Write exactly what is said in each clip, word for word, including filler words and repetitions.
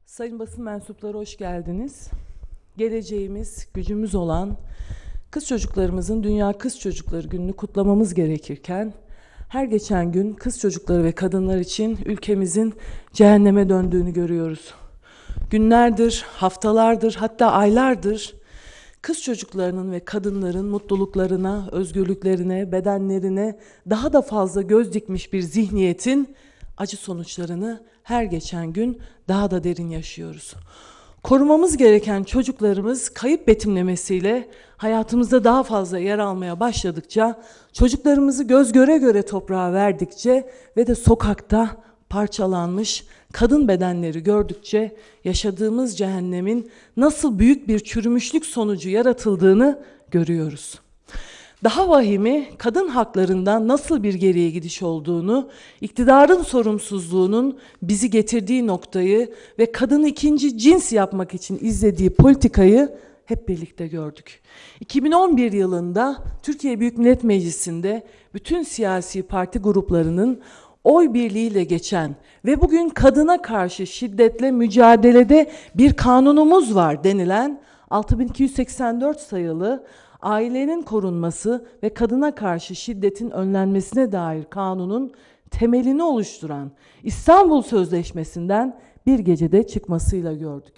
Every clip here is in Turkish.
Sayın basın mensupları hoş geldiniz. Geleceğimiz, gücümüz olan kız çocuklarımızın Dünya Kız Çocukları Günü'nü kutlamamız gerekirken her geçen gün kız çocukları ve kadınlar için ülkemizin cehenneme döndüğünü görüyoruz. Günlerdir, haftalardır, hatta aylardır kız çocuklarının ve kadınların mutluluklarına, özgürlüklerine, bedenlerine daha da fazla göz dikmiş bir zihniyetin acı sonuçlarını her geçen gün daha da derin yaşıyoruz. Korumamız gereken çocuklarımız kayıp betimlemesiyle hayatımızda daha fazla yer almaya başladıkça, çocuklarımızı göz göre göre toprağa verdikçe ve de sokakta parçalanmış kadın bedenleri gördükçe yaşadığımız cehennemin nasıl büyük bir çürümüşlük sonucu yaratıldığını görüyoruz. Daha vahimi kadın haklarından nasıl bir geriye gidiş olduğunu, iktidarın sorumsuzluğunun bizi getirdiği noktayı ve kadını ikinci cins yapmak için izlediği politikayı hep birlikte gördük. iki bin on bir yılında Türkiye Büyük Millet Meclisi'nde bütün siyasi parti gruplarının oy birliğiyle geçen ve bugün kadına karşı şiddetle mücadelede bir kanunumuz var denilen altı bin iki yüz seksen dört sayılı ailenin korunması ve kadına karşı şiddetin önlenmesine dair kanunun temelini oluşturan İstanbul Sözleşmesi'nden bir gecede çıkmasıyla gördük.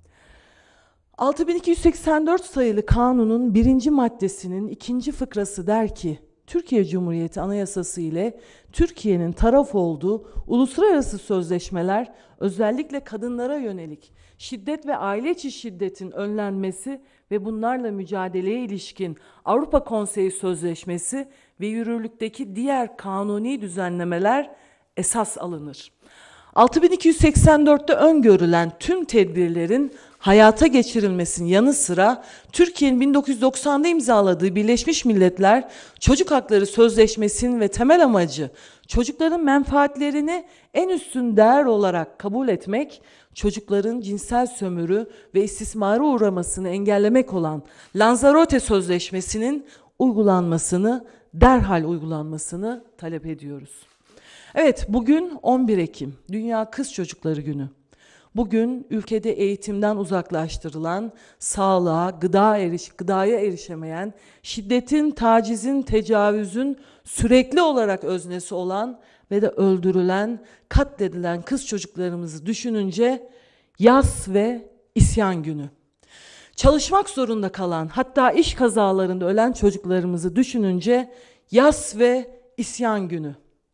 altı bin iki yüz seksen dört sayılı kanunun birinci maddesinin ikinci fıkrası der ki, Türkiye Cumhuriyeti Anayasası ile Türkiye'nin taraf olduğu uluslararası sözleşmeler özellikle kadınlara yönelik şiddet ve aile içi şiddetin önlenmesi ve bunlarla mücadeleye ilişkin Avrupa Konseyi Sözleşmesi ve yürürlükteki diğer kanuni düzenlemeler esas alınır. altı bin iki yüz seksen dörtte öngörülen tüm tedbirlerin hayata geçirilmesinin yanı sıra Türkiye'nin bin dokuz yüz doksanda imzaladığı Birleşmiş Milletler Çocuk Hakları Sözleşmesi'nin ve temel amacı çocukların menfaatlerini en üstün değer olarak kabul etmek, çocukların cinsel sömürü ve istismara uğramasını engellemek olan Lanzarote Sözleşmesi'nin uygulanmasını, derhal uygulanmasını talep ediyoruz. Evet, bugün on bir Ekim, Dünya Kız Çocukları Günü. Bugün ülkede eğitimden uzaklaştırılan, sağlığa, gıda eriş, gıdaya erişemeyen, şiddetin, tacizin, tecavüzün sürekli olarak öznesi olan ve de öldürülen, katledilen kız çocuklarımızı düşününce yas ve isyan günü. Çalışmak zorunda kalan, hatta iş kazalarında ölen çocuklarımızı düşününce yas ve isyan günü.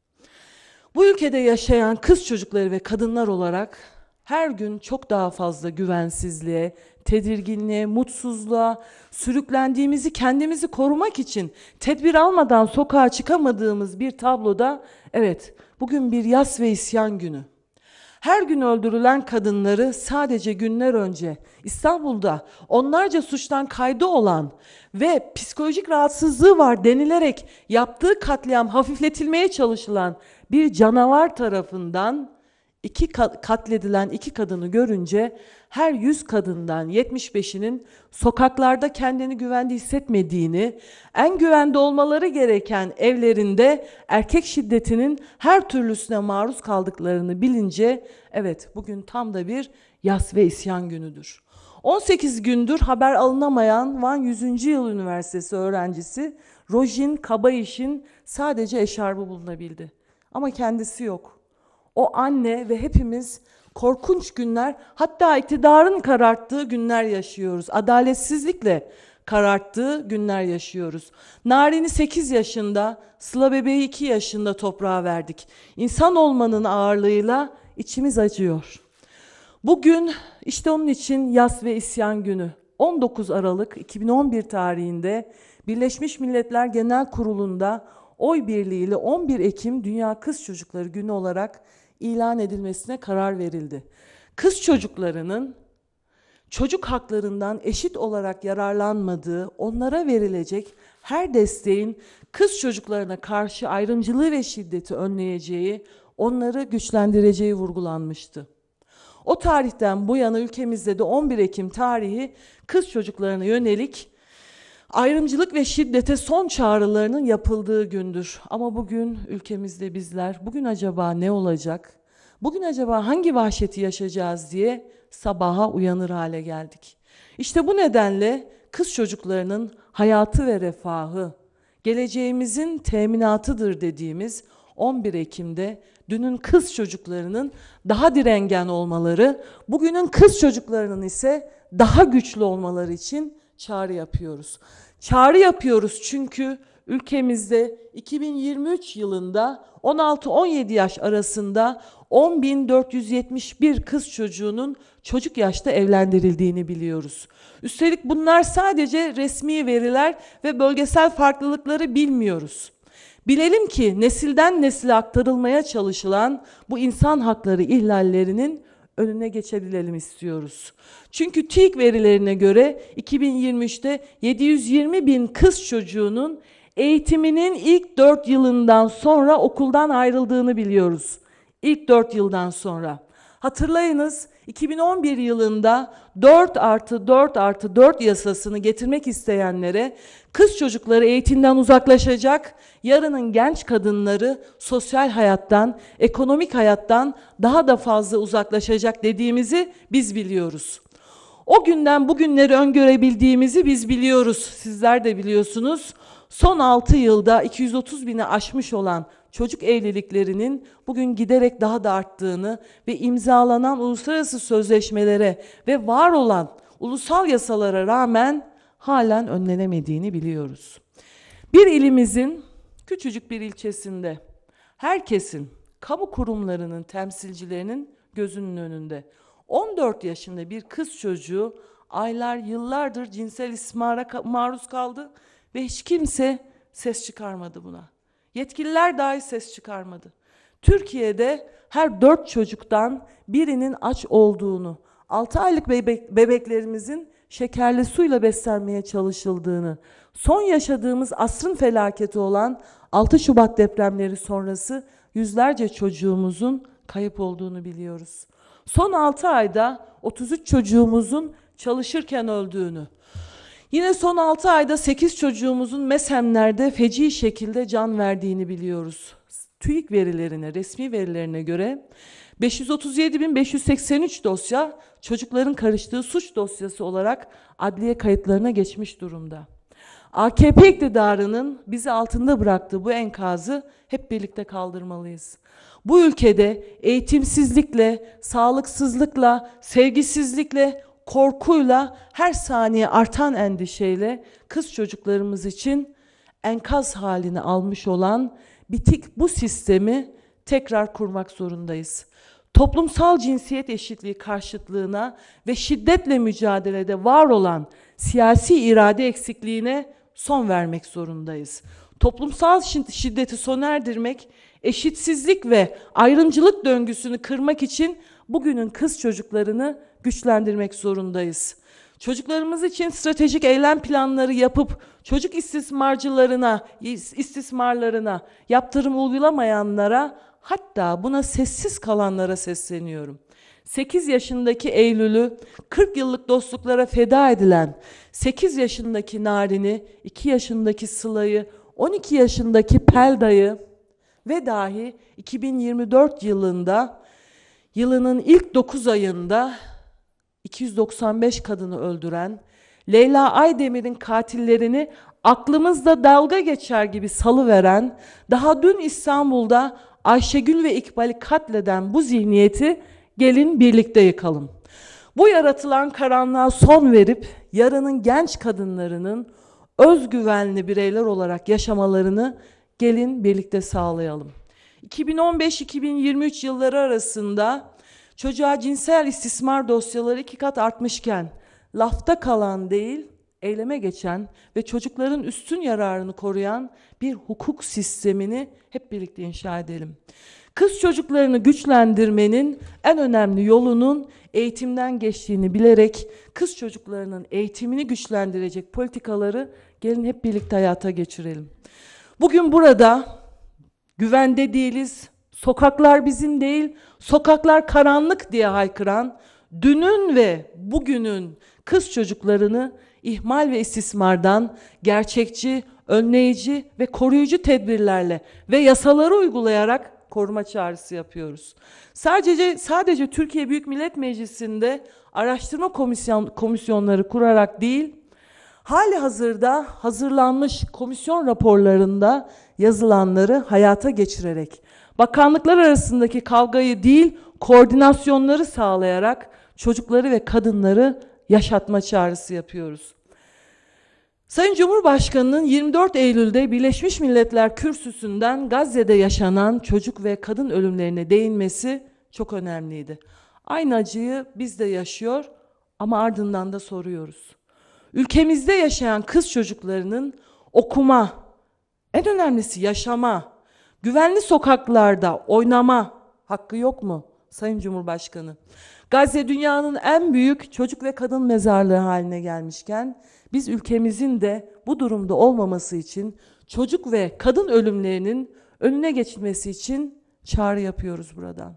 Bu ülkede yaşayan kız çocukları ve kadınlar olarak her gün çok daha fazla güvensizliğe, tedirginliğe, mutsuzluğa, sürüklendiğimizi kendimizi korumak için tedbir almadan sokağa çıkamadığımız bir tabloda, evet, bugün bir yas ve isyan günü. Her gün öldürülen kadınları sadece günler önce İstanbul'da onlarca suçtan kaydı olan ve psikolojik rahatsızlığı var denilerek yaptığı katliam hafifletilmeye çalışılan bir canavar tarafından iki katledilen iki kadını görünce her yüz kadından yetmiş beşinin sokaklarda kendini güvende hissetmediğini, en güvende olmaları gereken evlerinde erkek şiddetinin her türlüsüne maruz kaldıklarını bilince, evet, bugün tam da bir yas ve isyan günüdür. on sekiz gündür haber alınamayan Van yüzüncü Yıl Üniversitesi öğrencisi Rojin Kabayiş'in sadece eşarbı bulunabildi. Ama kendisi yok. O anne ve hepimiz korkunç günler, hatta iktidarın kararttığı günler yaşıyoruz. Adaletsizlikle kararttığı günler yaşıyoruz. Narin'i sekiz yaşında, Sıla bebeği iki yaşında toprağa verdik. İnsan olmanın ağırlığıyla içimiz acıyor. Bugün işte onun için yas ve isyan günü. on dokuz Aralık iki bin on bir tarihinde Birleşmiş Milletler Genel Kurulu'nda oy birliğiyle on bir Ekim Dünya Kız Çocukları Günü olarak ilan edilmesine karar verildi. Kız çocuklarının çocuk haklarından eşit olarak yararlanmadığı, onlara verilecek her desteğin kız çocuklarına karşı ayrımcılığı ve şiddeti önleyeceği, onları güçlendireceği vurgulanmıştı. O tarihten bu yana ülkemizde de on bir Ekim tarihi kız çocuklarına yönelik ayrımcılık ve şiddete son çağrılarının yapıldığı gündür. Ama bugün ülkemizde bizler, bugün acaba ne olacak? Bugün acaba hangi vahşeti yaşayacağız diye sabaha uyanır hale geldik. İşte bu nedenle kız çocuklarının hayatı ve refahı, geleceğimizin teminatıdır dediğimiz on bir Ekim'de dünün kız çocuklarının daha direngen olmaları, bugünün kız çocuklarının ise daha güçlü olmaları için çağrı yapıyoruz. Çağrı yapıyoruz çünkü ülkemizde iki bin yirmi üç yılında on altı on yedi yaş arasında on bin dört yüz yetmiş bir kız çocuğunun çocuk yaşta evlendirildiğini biliyoruz. Üstelik bunlar sadece resmi veriler ve bölgesel farklılıkları bilmiyoruz. Bilelim ki nesilden nesile aktarılmaya çalışılan bu insan hakları ihlallerinin önüne geçebilelim istiyoruz. Çünkü TÜİK verilerine göre iki bin yirmi üçte yedi yüz yirmi bin kız çocuğunun eğitiminin ilk dört yılından sonra okuldan ayrıldığını biliyoruz. İlk dört yıldan sonra. Hatırlayınız, iki bin on bir yılında dört artı dört artı dört yasasını getirmek isteyenlere kız çocukları eğitimden uzaklaşacak, yarının genç kadınları sosyal hayattan, ekonomik hayattan daha da fazla uzaklaşacak dediğimizi biz biliyoruz. O günden bugünleri öngörebildiğimizi biz biliyoruz, sizler de biliyorsunuz. Son altı yılda iki yüz otuz bini aşmış olan çocuk evliliklerinin bugün giderek daha da arttığını ve imzalanan uluslararası sözleşmelere ve var olan ulusal yasalara rağmen halen önlenemediğini biliyoruz. Bir ilimizin küçücük bir ilçesinde herkesin, kamu kurumlarının temsilcilerinin gözünün önünde on dört yaşında bir kız çocuğu aylar yıllardır cinsel istismara maruz kaldı ve hiç kimse ses çıkarmadı buna. Yetkililer dahi ses çıkarmadı. Türkiye'de her dört çocuktan birinin aç olduğunu, altı aylık bebek, bebeklerimizin şekerli suyla beslenmeye çalışıldığını, son yaşadığımız asrın felaketi olan altı Şubat depremleri sonrası yüzlerce çocuğumuzun kayıp olduğunu biliyoruz. Son altı ayda otuz üç çocuğumuzun çalışırken öldüğünü, yine son altı ayda sekiz çocuğumuzun MESEM'lerde feci şekilde can verdiğini biliyoruz. TÜİK verilerine, resmi verilerine göre beş yüz otuz yedi bin beş yüz seksen üç dosya çocukların karıştığı suç dosyası olarak adliye kayıtlarına geçmiş durumda. A K P iktidarının bizi altında bıraktığı bu enkazı hep birlikte kaldırmalıyız. Bu ülkede eğitimsizlikle, sağlıksızlıkla, sevgisizlikle, korkuyla, her saniye artan endişeyle kız çocuklarımız için enkaz halini almış olan bitik bu sistemi tekrar kurmak zorundayız. Toplumsal cinsiyet eşitliği karşıtlığına ve şiddetle mücadelede var olan siyasi irade eksikliğine son vermek zorundayız. Toplumsal şiddeti sona erdirmek, eşitsizlik ve ayrımcılık döngüsünü kırmak için bugünün kız çocuklarını güçlendirmek zorundayız. Çocuklarımız için stratejik eylem planları yapıp çocuk istismarcılarına, istismarlarına yaptırım uygulamayanlara, hatta buna sessiz kalanlara sesleniyorum. sekiz yaşındaki Eylül'ü kırk yıllık dostluklara feda edilen, sekiz yaşındaki Narin'i, iki yaşındaki Sıla'yı, on iki yaşındaki Pelda'yı ve dahi iki bin yirmi dört yılında, yılının ilk dokuz ayında iki yüz doksan beş kadını öldüren, Leyla Aydemir'in katillerini aklımızda dalga geçer gibi salıveren, daha dün İstanbul'da Ayşegül ve İkbal'i katleden bu zihniyeti gelin birlikte yıkalım. Bu yaratılan karanlığa son verip yarının genç kadınlarının özgüvenli bireyler olarak yaşamalarını gelin birlikte sağlayalım. iki bin on beş iki bin yirmi üç yılları arasında çocuğa cinsel istismar dosyaları iki kat artmışken lafta kalan değil, eyleme geçen ve çocukların üstün yararını koruyan bir hukuk sistemini hep birlikte inşa edelim. Kız çocuklarını güçlendirmenin en önemli yolunun eğitimden geçtiğini bilerek kız çocuklarının eğitimini güçlendirecek politikaları gelin hep birlikte hayata geçirelim. Bugün burada güvende değiliz, sokaklar bizim değil, sokaklar karanlık diye haykıran, dünün ve bugünün kız çocuklarını ihmal ve istismardan gerçekçi, önleyici ve koruyucu tedbirlerle ve yasaları uygulayarak koruma çağrısı yapıyoruz. Sadece sadece Türkiye Büyük Millet Meclisi'nde araştırma komisyon, komisyonları kurarak değil, hali hazırda hazırlanmış komisyon raporlarında yazılanları hayata geçirerek, bakanlıklar arasındaki kavgayı değil, koordinasyonları sağlayarak çocukları ve kadınları yaşatma çağrısı yapıyoruz. Sayın Cumhurbaşkanı'nın yirmi dört Eylül'de Birleşmiş Milletler Kürsüsü'nden Gazze'de yaşanan çocuk ve kadın ölümlerine değinmesi çok önemliydi. Aynı acıyı biz de yaşıyor ama ardından da soruyoruz. Ülkemizde yaşayan kız çocuklarının okuma, en önemlisi yaşama, güvenli sokaklarda oynama hakkı yok mu Sayın Cumhurbaşkanı? Gazze dünyanın en büyük çocuk ve kadın mezarlığı haline gelmişken biz ülkemizin de bu durumda olmaması için çocuk ve kadın ölümlerinin önüne geçilmesi için çağrı yapıyoruz buradan.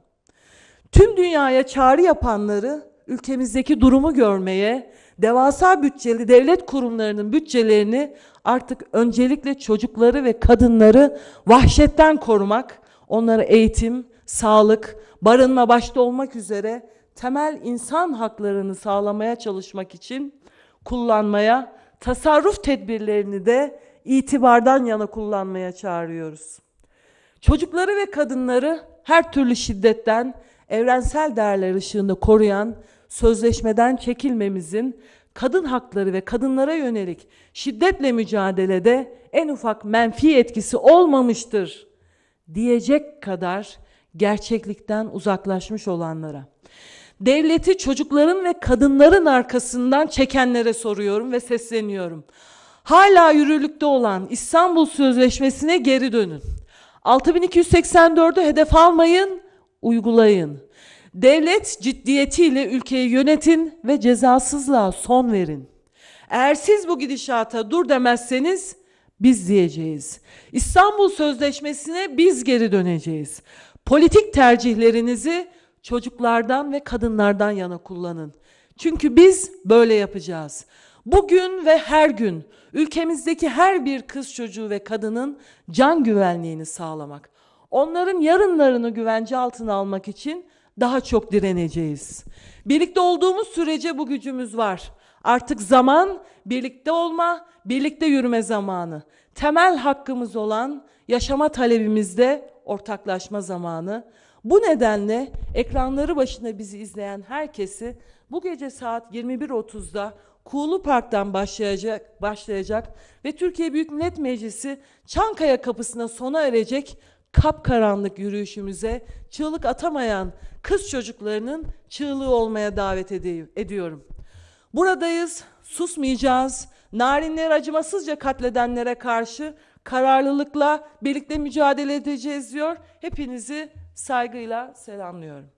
Tüm dünyaya çağrı yapanları ülkemizdeki durumu görmeye, devasa bütçeli devlet kurumlarının bütçelerini artık öncelikle çocukları ve kadınları vahşetten korumak, onlara eğitim, sağlık, barınma başta olmak üzere temel insan haklarını sağlamaya çalışmak için kullanmaya, tasarruf tedbirlerini de itibardan yana kullanmaya çağırıyoruz. Çocukları ve kadınları her türlü şiddetten, evrensel değerler ışığında koruyan sözleşmeden çekilmemizin kadın hakları ve kadınlara yönelik şiddetle mücadelede en ufak menfi etkisi olmamıştır diyecek kadar gerçeklikten uzaklaşmış olanlara, devleti çocukların ve kadınların arkasından çekenlere soruyorum ve sesleniyorum. Hala yürürlükte olan İstanbul Sözleşmesi'ne geri dönün. altı bin iki yüz seksen dördü hedef almayın, uygulayın. Devlet ciddiyetiyle ülkeyi yönetin ve cezasızlığa son verin. Eğer siz bu gidişata dur demezseniz biz diyeceğiz. İstanbul Sözleşmesi'ne biz geri döneceğiz. Politik tercihlerinizi çocuklardan ve kadınlardan yana kullanın. Çünkü biz böyle yapacağız. Bugün ve her gün ülkemizdeki her bir kız çocuğu ve kadının can güvenliğini sağlamak, onların yarınlarını güvence altına almak için daha çok direneceğiz. Birlikte olduğumuz sürece bu gücümüz var. Artık zaman birlikte olma, birlikte yürüme zamanı. Temel hakkımız olan yaşama talebimizde ortaklaşma zamanı. Bu nedenle ekranları başında bizi izleyen herkesi bu gece saat yirmi bir otuzda Kuğulu Park'tan başlayacak, başlayacak ve Türkiye Büyük Millet Meclisi Çankaya kapısına sona erecek kapkaranlık yürüyüşümüze çığlık atamayan kız çocuklarının çığlığı olmaya davet edi- ediyorum. Buradayız, susmayacağız. Narinleri acımasızca katledenlere karşı kararlılıkla birlikte mücadele edeceğiz diyor. Hepinizi saygıyla selamlıyorum.